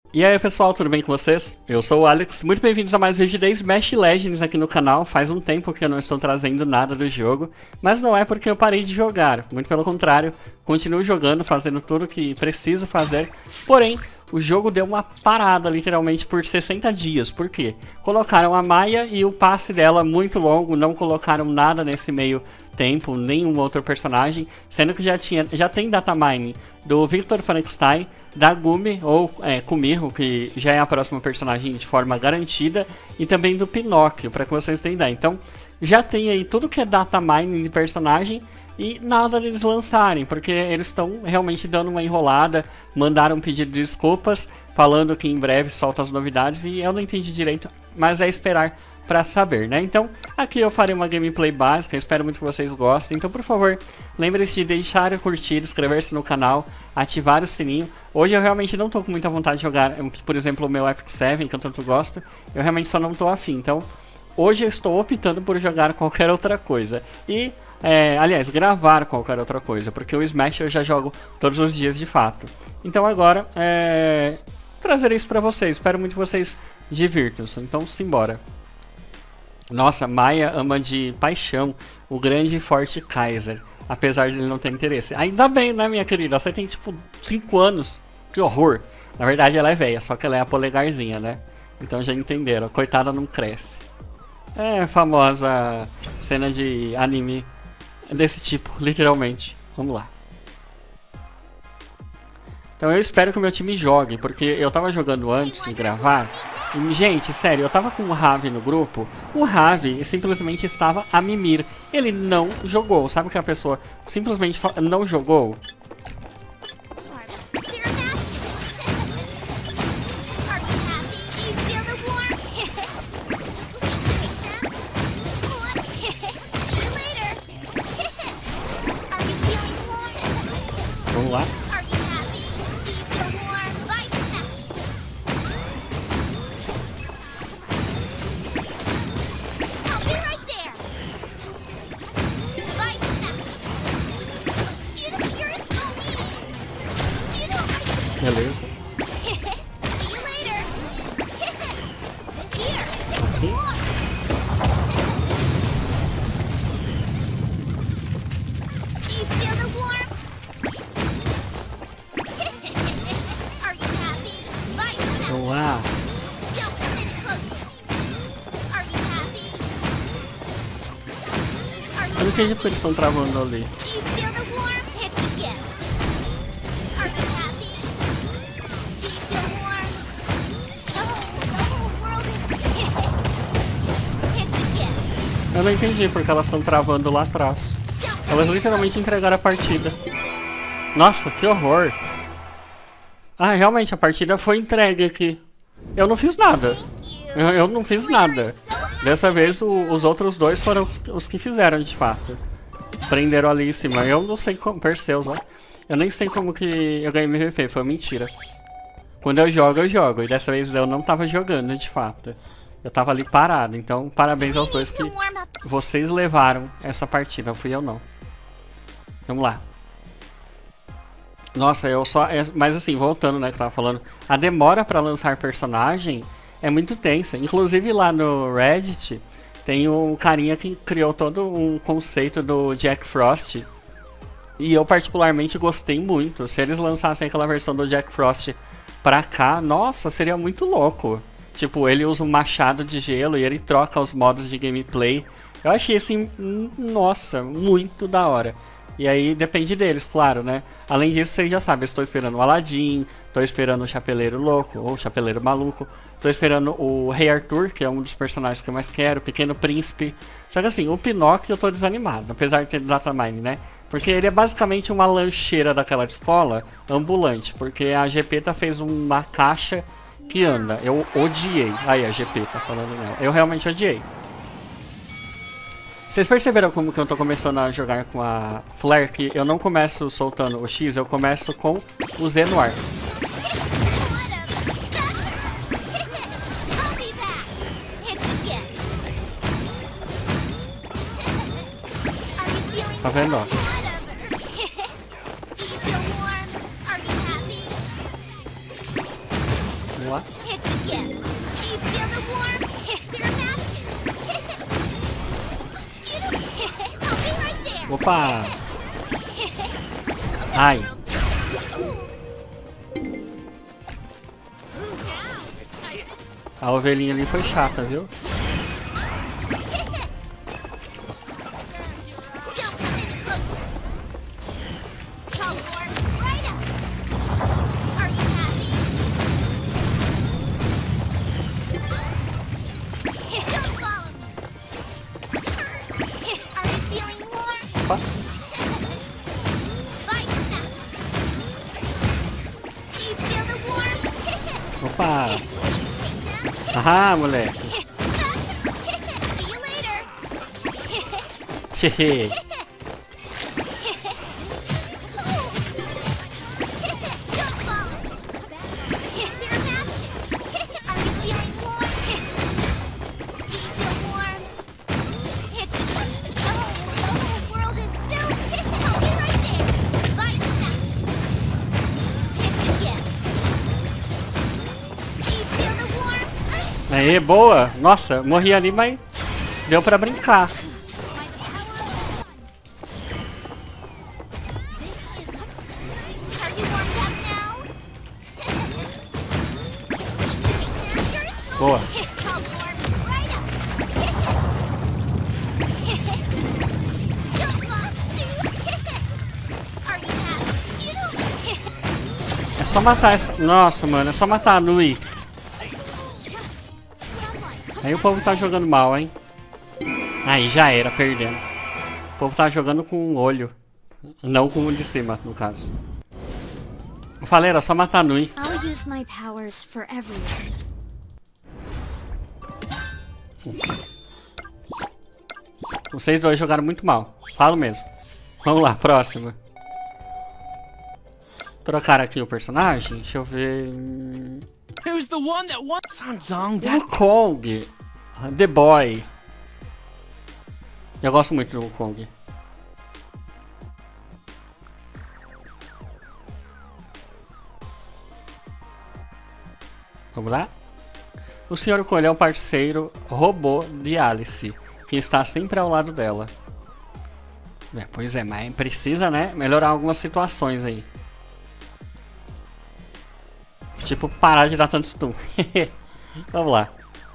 E aí pessoal, tudo bem com vocês? Eu sou o Alex, muito bem-vindos a mais um vídeo de Smash Legends aqui no canal. Faz um tempo que eu não estou trazendo nada do jogo, mas não é porque eu parei de jogar, muito pelo contrário, continuo jogando, fazendo tudo que preciso fazer, porém, o jogo deu uma parada literalmente por 60 dias, por quê? Colocaram a Maia e o passe dela muito longo, não colocaram nada nesse meio tempo, nenhum outro personagem, sendo que já tem datamine do Victor Frankenstein, da Gumi, ou Kumiro, que já é a próxima personagem de forma garantida, e também do Pinóquio, para que vocês tenham ideia. Então, já tem aí tudo que é datamine de personagem, e nada deles lançarem, porque eles estão realmente dando uma enrolada, mandaram um pedido de desculpas, falando que em breve solta as novidades, e eu não entendi direito, mas é esperar para saber, né? Então, aqui eu farei uma gameplay básica, espero muito que vocês gostem. Então, por favor, lembre-se de deixar o curtir, inscrever-se no canal, ativar o sininho. Hoje eu realmente não tô com muita vontade de jogar, por exemplo, o meu Epic 7, que eu tanto gosto, eu realmente só não tô afim, então hoje eu estou optando por jogar qualquer outra coisa. E, aliás, gravar qualquer outra coisa, porque o Smash eu já jogo todos os dias de fato. Então agora, trazer isso pra vocês, espero muito que vocês divirtam-se, então simbora. Nossa, Maia ama de paixão o grande e forte Kaiser, apesar de ele não ter interesse. Ainda bem, né, minha querida? Você tem tipo 5 anos. Que horror. Na verdade ela é velha, só que ela é a polegarzinha, né? Então já entenderam, coitada não cresce. É a famosa cena de anime desse tipo, literalmente. Vamos lá. Então eu espero que o meu time jogue, porque eu tava jogando antes de gravar. E, gente, sério, eu tava com o Ravi no grupo. O Ravi simplesmente estava a mimir. Ele não jogou. Sabe que a pessoa simplesmente não jogou? Vamos lá. Beleza. Aqui. Vamos lá. Eu não entendi porque eles estão travando ali. Eu não entendi porque elas estão travando lá atrás. Elas literalmente entregaram a partida. Nossa, que horror. Ah, realmente, a partida foi entregue aqui. Eu não fiz nada. Eu não fiz nada. Dessa vez, os outros dois foram os que fizeram, de fato. Prenderam ali em cima. Eu não sei como... Perseus, ó. Eu nem sei como que eu ganhei MVP. Foi mentira. Quando eu jogo, eu jogo. E dessa vez eu não tava jogando, de fato. Eu tava ali parado. Então, parabéns aos dois que vocês levaram essa partida. Não fui eu, não. Vamos lá. Nossa, eu só... Mas assim, voltando, né, que eu tava falando. A demora pra lançar personagem é muito tensa. Inclusive lá no Reddit tem um carinha que criou todo um conceito do Jack Frost. E eu particularmente gostei muito. Se eles lançassem aquela versão do Jack Frost pra cá, nossa, seria muito louco. Tipo, ele usa um machado de gelo e ele troca os modos de gameplay. Eu achei assim, nossa, muito da hora. E aí depende deles, claro, né? Além disso, vocês já sabem, eu estou esperando o Aladdin, estou esperando o Chapeleiro Louco, ou Chapeleiro Maluco, estou esperando o Rei Arthur, que é um dos personagens que eu mais quero, o Pequeno Príncipe. Só que assim, o Pinóquio eu tô desanimado, apesar de ter datamine, né? Porque ele é basicamente uma lancheira daquela escola ambulante, porque a Gepeta fez uma caixa que anda. Eu odiei. Aí a Gepeta falando nela. Eu realmente odiei. Vocês perceberam como que eu tô começando a jogar com a Flare? Que eu não começo soltando o X, eu começo com o Z no ar. Tá vendo, ó? Vamos lá. Opa! Ai! A ovelhinha ali foi chata, viu? Opa! Ah, moleque! Chehe! Aê, boa! Nossa, morri ali, mas deu pra brincar. Boa. É só matar essa... Nossa, mano, é só matar a Nui. Aí o povo tá jogando mal, hein? Aí já era, perdendo. O povo tá jogando com um olho. Não com o de cima, no caso. Eu falei, era só matar a Nui. Vocês dois jogaram muito mal. Falo mesmo. Vamos lá, próxima. Trocar aqui o personagem. Deixa eu ver... Wukong. The Boy. Eu gosto muito do Wukong. Vamos lá? O Sr. Coelho é o parceiro robô de Alice, que está sempre ao lado dela. Pois é, mas precisa, né, melhorar algumas situações aí. Tipo, parar de dar tanto stun. Vamos lá.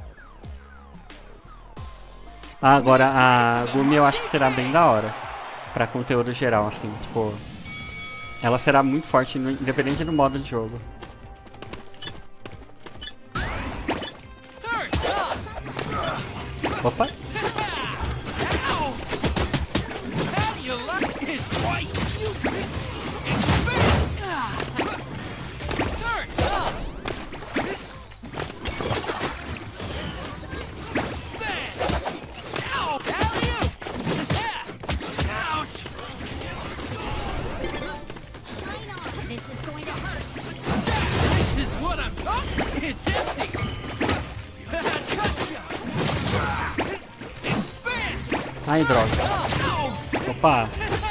Ah, agora a Gumi eu acho que será bem da hora. Pra conteúdo geral, assim, tipo... Ela será muito forte, independente do modo de jogo. Opa! Ai, droga. Opa.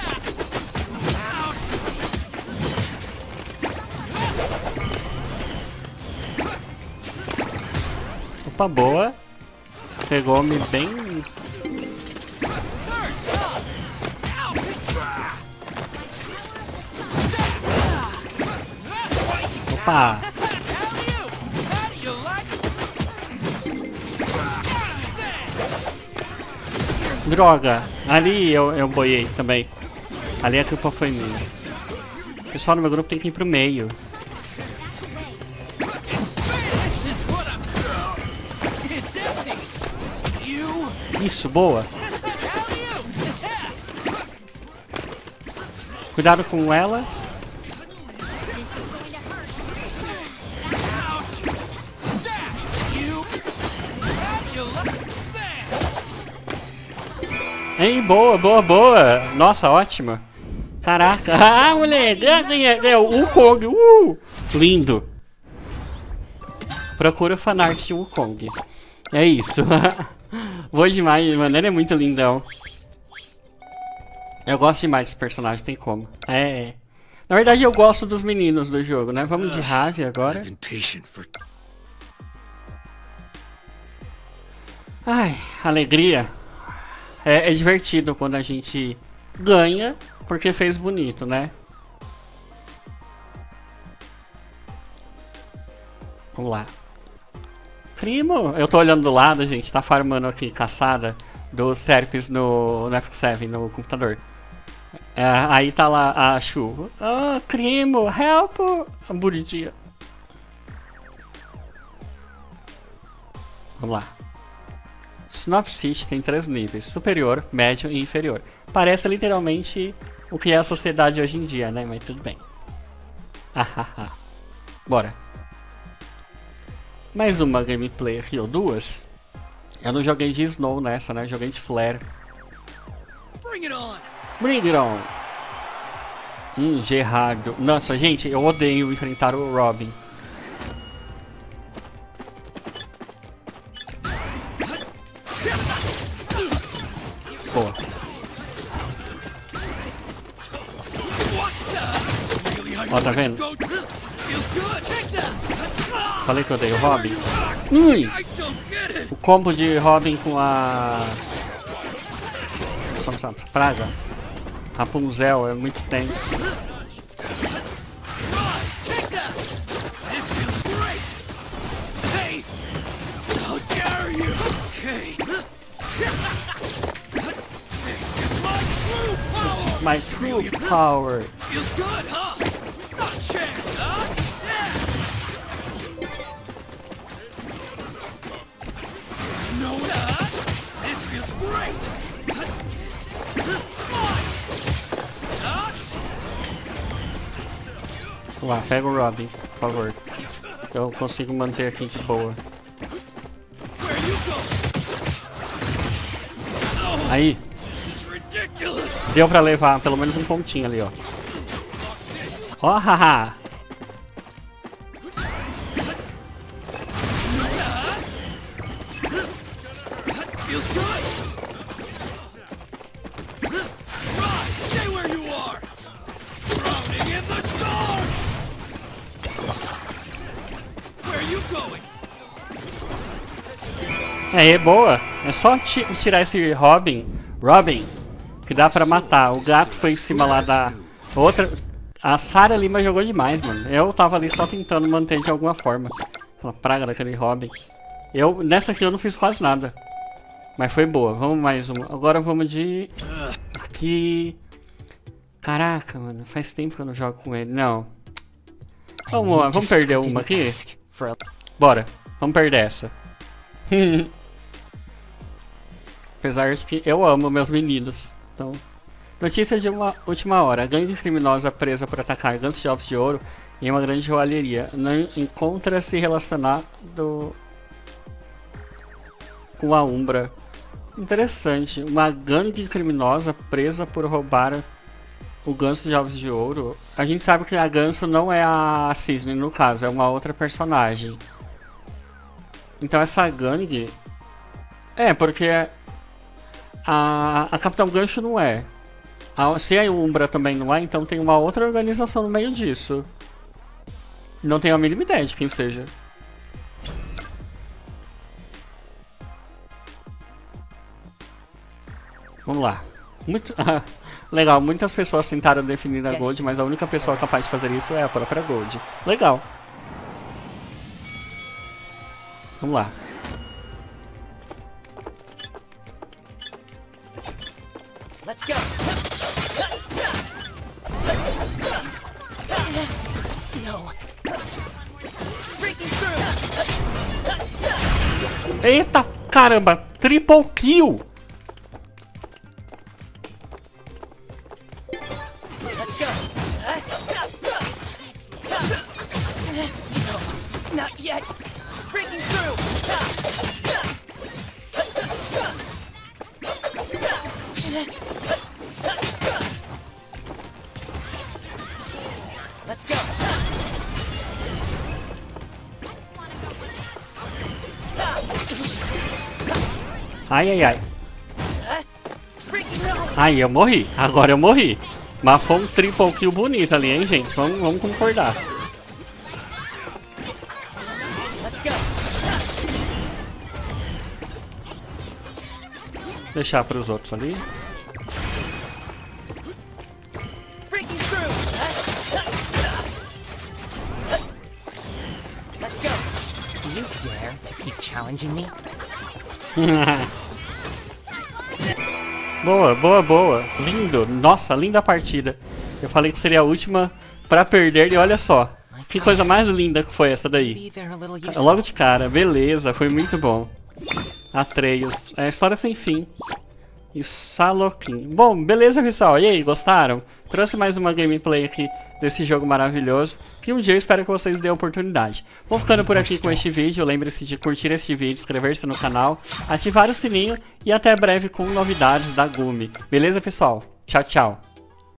Opa, boa. Pegou-me bem. Opa. Droga, ali eu boiei também. Ali a culpa foi minha. O pessoal no meu grupo tem que ir pro meio. Isso, boa. Cuidado com ela. Ei, boa, boa, boa. Nossa, ótima. Caraca. Ah, moleque. O Wukong. Lindo. Procura fanart de Wukong. É isso. Vou demais, mano. Ele é muito lindão. Eu gosto demais desse personagem, tem como. É. Na verdade, eu gosto dos meninos do jogo, né? Vamos de Ravi agora. Ai, alegria. É divertido quando a gente ganha porque fez bonito, né? Vamos lá. Primo, eu tô olhando do lado, gente, tá farmando aqui caçada dos serpes no F7, no computador. Aí tá lá a chuva. Ah, Crimo, help! A bonitinha. Vamos lá. Snop City tem 3 níveis: superior, médio e inferior. Parece literalmente o que é a sociedade hoje em dia, né? Mas tudo bem. Bora. Mais uma gameplay aqui, ou duas. Eu não joguei de Snow nessa, né? Joguei de Flare. Bring it on! Gerardo. Nossa, gente, eu odeio enfrentar o Robin. Boa. Ó, tá vendo? Falei que eu odeio o Robin. O combo de Robin com a... Só praga. Rapunzel é muito tenso. My true power. Feels good, huh? Not a chance, huh? No, this feels great. Vamos lá, pega o Robin, por favor. Eu consigo manter aqui de boa. Aí. Deu pra levar pelo menos um pontinho ali, ó. Ó, haha. É boa. É só tirar esse Robin, que dá pra matar. O gato foi em cima lá da outra. A Sarah Lima jogou demais, mano. Eu tava ali só tentando manter de alguma forma. Uma praga daquele Robin. Nessa aqui eu não fiz quase nada. Mas foi boa. Vamos mais uma. Agora vamos de... Aqui... Caraca, mano. Faz tempo que eu não jogo com ele. Não. Vamos lá. Vamos perder uma aqui? Bora. Vamos perder essa. Apesar de que eu amo meus meninos. Então... Notícia de uma última hora. A gangue criminosa presa por atacar gansos de ovos de ouro em uma grande joalheria não encontra-se relacionado com a Umbra. Interessante. Uma gangue criminosa presa por roubar o ganso de ovos de ouro. A gente sabe que a ganso não é a Cisne, no caso. É uma outra personagem. Então essa gangue... porque a Capitão Gancho não é. Se a Umbra também não é, então tem uma outra organização no meio disso. Não tenho a mínima ideia de quem seja. Vamos lá. Legal, muitas pessoas tentaram definir a Gold, mas a única pessoa capaz de fazer isso é a própria Gold. Legal. Vamos lá. Let's go. Eita, caramba, triple kill. Let's go. No, not yet. Breaking through. Let's go. Ai, ai, ai. Ai, eu morri. Agora eu morri. Mas foi um triple kill bonito ali, hein, gente? Vamos concordar. Deixar para os outros ali. You dare to keep challenging me? Boa, boa, boa. Lindo. Nossa, linda partida. Eu falei que seria a última pra perder e olha só. Que coisa mais linda que foi essa daí. Logo de cara. Beleza, foi muito bom. Atreus. É história sem fim. E Salokin. Bom, beleza, pessoal. E aí, gostaram? Trouxe mais uma gameplay aqui desse jogo maravilhoso, que um dia eu espero que vocês dêem a oportunidade. Vou ficando por aqui com este vídeo. Lembre-se de curtir este vídeo, inscrever-se no canal, ativar o sininho e até breve com novidades da Gumi. Beleza, pessoal? Tchau, tchau.